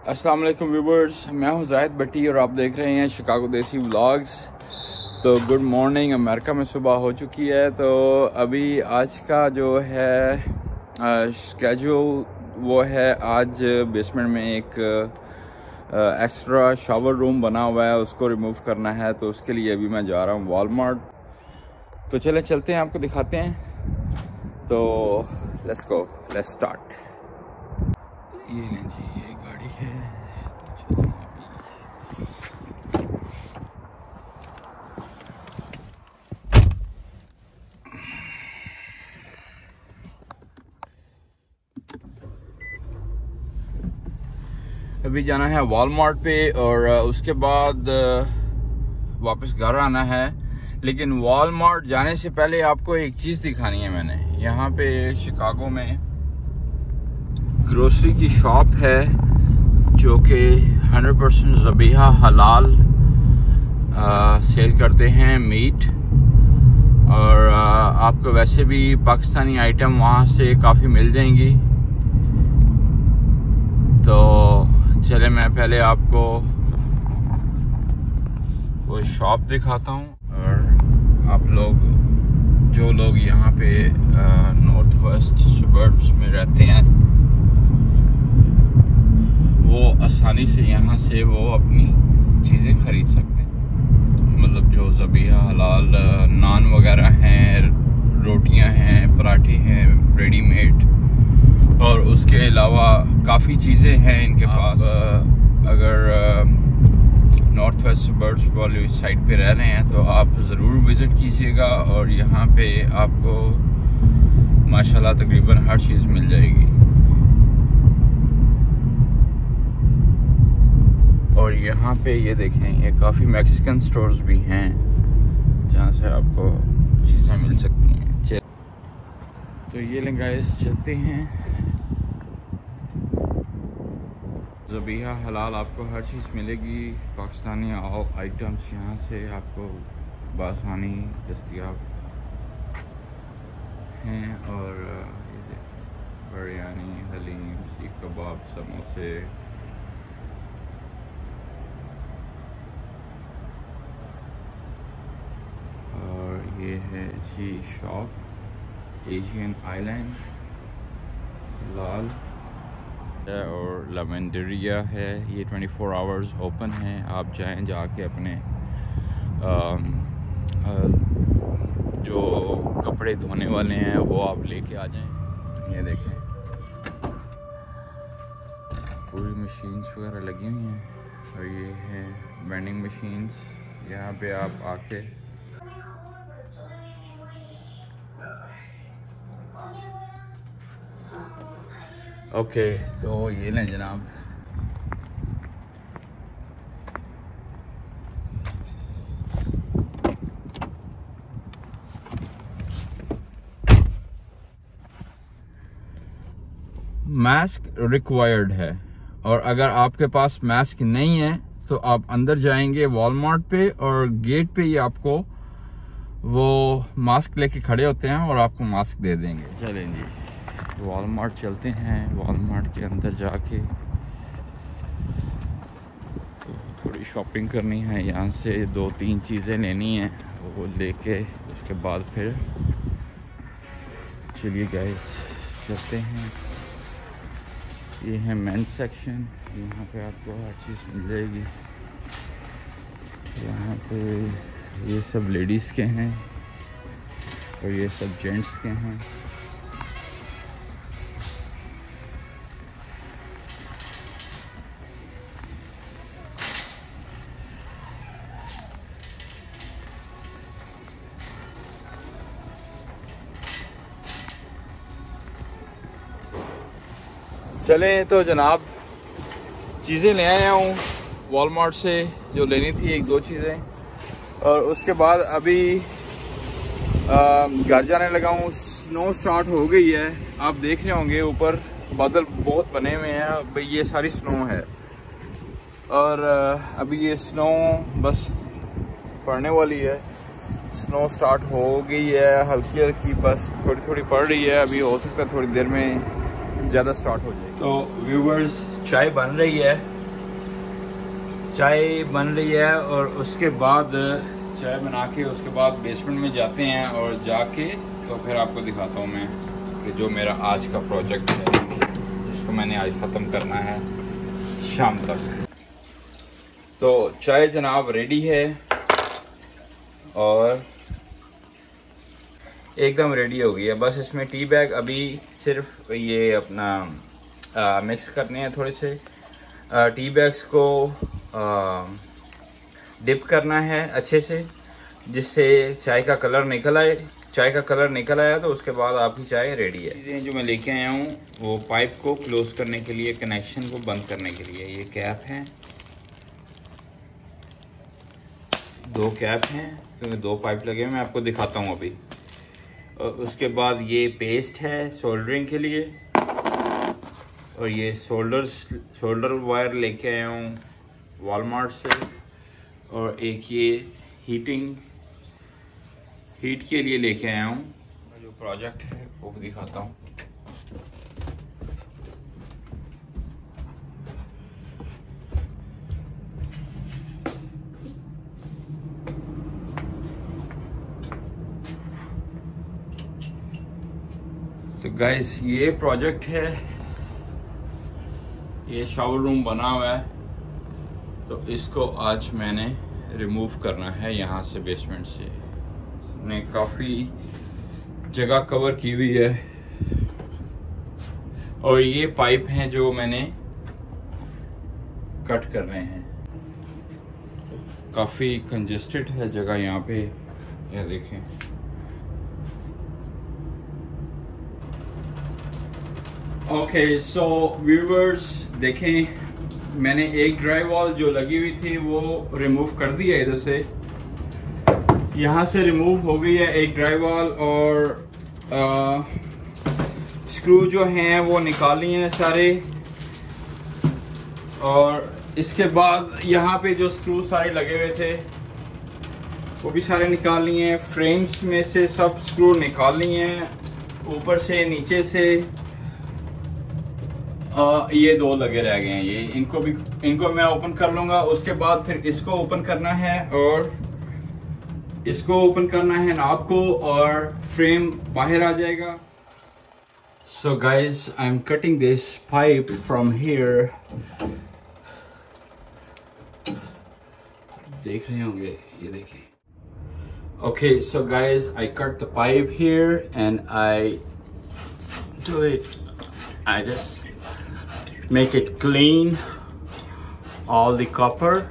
अस्सलाम वालेकुम व्यूवर्स, मैं हूं जाहिद भट्टी और आप देख रहे हैं शिकागो देसी व्लॉग्स। तो गुड मॉर्निंग। अमेरिका में सुबह हो चुकी है। तो अभी आज का जो है स्केड्यूल वो है, आज बेसमेंट में एक एक्स्ट्रा शावर रूम बना हुआ है, उसको रिमूव करना है। तो उसके लिए अभी मैं जा रहा हूं वॉलमार्ट। तो चलते हैं, आपको दिखाते हैं। तो लेट्स गो, लेट्स स्टार्ट। ये लें जी, ये गाड़ी है। तो अभी जाना है वॉलमार्ट पे और उसके बाद वापस घर आना है। लेकिन वॉलमार्ट जाने से पहले आपको एक चीज़ दिखानी है। मैंने यहाँ पे शिकागो में ग्रोसरी की शॉप है जो कि 100% ज़बीहा हलाल सेल करते हैं मीट, और आपको वैसे भी पाकिस्तानी आइटम वहाँ से काफ़ी मिल जाएंगी। तो चले, मैं पहले आपको वो शॉप दिखाता हूँ, और आप लोग जो लोग यहाँ पे नॉर्थ वेस्ट सबर्ब्स में रहते हैं वो आसानी से यहाँ से वो अपनी चीज़ें ख़रीद सकते हैं। मतलब जो ज़बीहा हलाल नान वगैरह हैं, रोटियां हैं, पराठे हैं रेडीमेड, और उसके अलावा काफ़ी चीज़ें हैं इनके पास। अगर नॉर्थ वेस्ट सबर्ब्स वाली साइड पे रह रहे हैं तो आप ज़रूर विज़िट कीजिएगा, और यहाँ पे आपको माशाल्लाह तकरीबन हर चीज़ मिल जाएगी। और यहाँ पे ये देखें, ये काफ़ी मैक्सिकन स्टोर्स भी हैं जहाँ से आपको चीज़ें मिल सकती हैं। तो ये लें गाइस, चलते हैं। ज़बीहा हलाल आपको हर चीज़ मिलेगी, पाकिस्तानी आइटम्स यहाँ से आपको बासानी दस्तयाब हैं। और ये बिरयानी, हलीम, सीख कबाब, समोसे, और ये है जी शॉप एशियन आइलैंड लाल, और लेवेंडरिया है। ये 24 आवर्स ओपन है। आप जाएं, जाके अपने जो कपड़े धोने वाले हैं वो आप लेके आ जाएं। ये देखें, पूरी मशीन्स वगैरह लगी हुई हैं, और ये है वेंडिंग मशीन्स। यहाँ पे आप आके ओके, तो ये लें जनाब। मास्क रिक्वायर्ड है, और अगर आपके पास मास्क नहीं है तो आप अंदर जाएंगे वॉलमार्ट पे, और गेट पे ही आपको वो मास्क लेके खड़े होते हैं और आपको मास्क दे देंगे। चलें जी, वॉलमार्ट चलते हैं। वॉलमार्ट के अंदर जाके तो थोड़ी शॉपिंग करनी है, यहाँ से 2-3 चीज़ें लेनी हैं, वो लेके उसके बाद फिर चलिए गाइस चलते हैं। ये है मेंस सेक्शन, यहाँ पे आपको हर चीज़ मिल जाएगी। यहाँ पे ये सब लेडीज़ के हैं और ये सब जेंट्स के हैं। चलें तो जनाब, चीज़ें ले आया हूँ वॉलमार्ट से, जो लेनी थी 1-2 चीज़ें, और उसके बाद अभी घर जाने लगा हूँ। स्नो स्टार्ट हो गई है, आप देख रहे होंगे ऊपर बादल बहुत बने हुए हैं। भाई ये सारी स्नो है, और अभी ये स्नो बस पड़ने वाली है। स्नो स्टार्ट हो गई है, हल्की हल्की बस थोड़ी थोड़ी पड़ रही है। अभी हो सकता है थोड़ी देर में ज़्यादा स्टार्ट हो जाएगी। तो व्यूवर्स, चाय बन रही है चाय बन रही है और उसके बाद चाय बना के उसके बाद बेसमेंट में जाते हैं और जाके तो फिर आपको दिखाता हूँ मैं कि जो मेरा आज का प्रोजेक्ट है जिसको मैंने आज ख़त्म करना है शाम तक। तो चाय जनाब रेडी है और एकदम रेडी हो गई है। बस इसमें टी बैग अभी सिर्फ ये अपना मिक्स करने हैं थोड़े से टी बैग्स को डिप करना है अच्छे से जिससे चाय का कलर निकल आए। चाय का कलर निकल आया तो उसके बाद आपकी चाय रेडी है। चीज़ें जो मैं लेके आया हूँ वो पाइप को क्लोज करने के लिए, कनेक्शन को बंद करने के लिए ये कैप है, 2 कैप हैं क्योंकि 2 पाइप लगे हैं। मैं आपको दिखाता हूँ अभी। और उसके बाद ये पेस्ट है सोल्डरिंग के लिए और ये शोल्डर वायर लेके आया हूँ वॉलमार्ट से। और एक ये हीट के लिए लेके आया हूँ। जो प्रोजेक्ट है वो भी दिखाता हूँ। तो गाइस ये प्रोजेक्ट है, ये शावर रूम बना हुआ है तो इसको आज मैंने रिमूव करना है यहाँ से बेसमेंट से। ने काफ़ी जगह कवर की हुई है और ये पाइप हैं जो मैंने कट करने हैं। काफ़ी कंजेस्टेड है जगह यहाँ पे, ये देखें। ओके सो व्यूवर्स देखें, मैंने एक ड्राई वॉल जो लगी हुई थी वो रिमूव कर दी है। इधर से यहाँ से रिमूव हो गई है एक ड्राई वॉल और स्क्रू जो हैं वो निकाली हैं सारे। और इसके बाद यहाँ पे जो स्क्रू सारे लगे हुए थे वो भी सारे निकाल लिए हैं। फ्रेम्स में से सब स्क्रू निकाल लिए हैं, ऊपर से नीचे से। ये 2 लगे रह गए हैं, ये इनको मैं ओपन कर लूंगा। उसके बाद फिर इसको ओपन करना है और इसको ओपन करना है नॉब को और फ्रेम बाहर आ जाएगा। So guys I am cutting this pipe from here. देख रहे होंगे, ये देखिए। Okay so guys I cut the pipe here and I do it, I just make it clean, all the copper.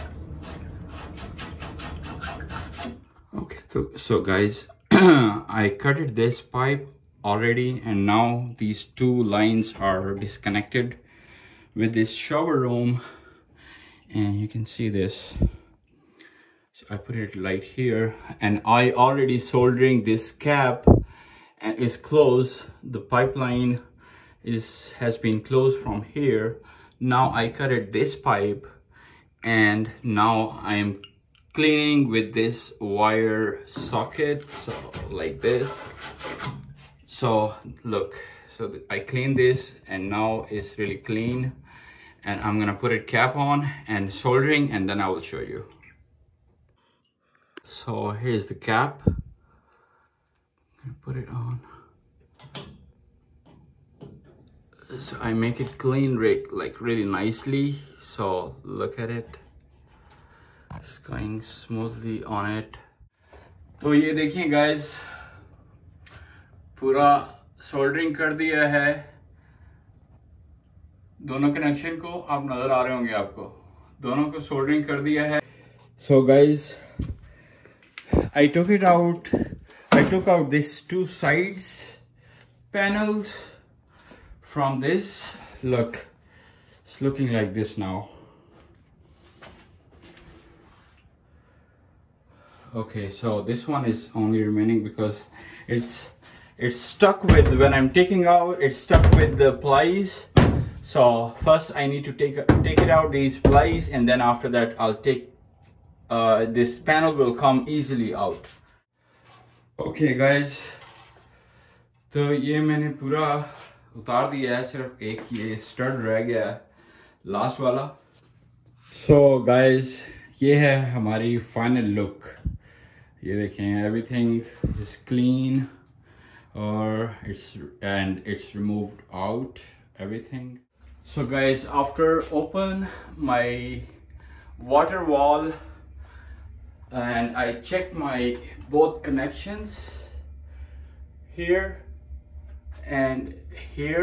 Okay, so guys, I cutted this pipe already, and now these two lines are disconnected with this shower room, and you can see this. So I put it right here, and I already soldering this cap and is closed. The pipeline has been closed from here. Now I cutted this pipe, and now I am cleaning with this wire socket, so like this. So look, so I cleaned this and now it's really clean, and I'm gonna put it cap on and soldering, and then I will show you. So here's the cap. Put it on. So I make it clean like really nicely. So look at it. It's going smoothly on it. तो ये देखिए guys, पूरा soldering कर दिया है दोनों connection को। आप नजर आ रहे होंगे आपको, दोनों को सोल्डरिंग कर दिया है। So guys, I took it out. I took out these two sides panels from this. Look, it's looking like this now. Okay, so this one is only remaining because it's stuck with, when I'm taking out, it's stuck with the plies. So first I need to take it out, these plies, and then after that I'll take this panel will come easily out. Okay guys, तो ये मैंने पूरा उतार दिया है, सिर्फ एक ये स्टड रह गया है लास्ट वाला। सो गाइस, ये है हमारी फाइनल लुक। ये देखें, एवरीथिंग इज क्लीन और it's removed out everything. So guys, after open my water wall and I checked my both connections here and here.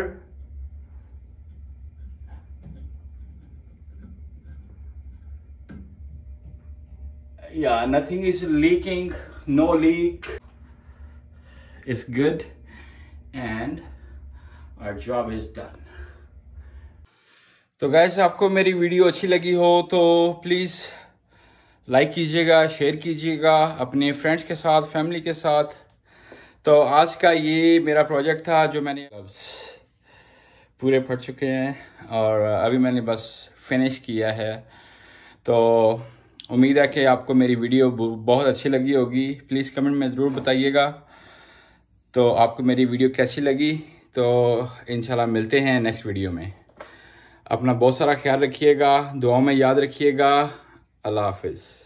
Yeah, nothing is leaking, no leak is good and our job is done. तो guys, आपको मेरी video अच्छी लगी हो तो please like कीजिएगा, share कीजिएगा अपने फ्रेंड्स के साथ, फैमिली के साथ। तो आज का ये मेरा प्रोजेक्ट था जो मैंने पूरे पढ़ चुके हैं और अभी मैंने बस फिनिश किया है। तो उम्मीद है कि आपको मेरी वीडियो बहुत अच्छी लगी होगी। प्लीज़ कमेंट में ज़रूर बताइएगा तो आपको मेरी वीडियो कैसी लगी। तो इंशाल्लाह मिलते हैं नेक्स्ट वीडियो में। अपना बहुत सारा ख्याल रखिएगा, दुआओं में याद रखिएगा। अल्लाह हाफिज़।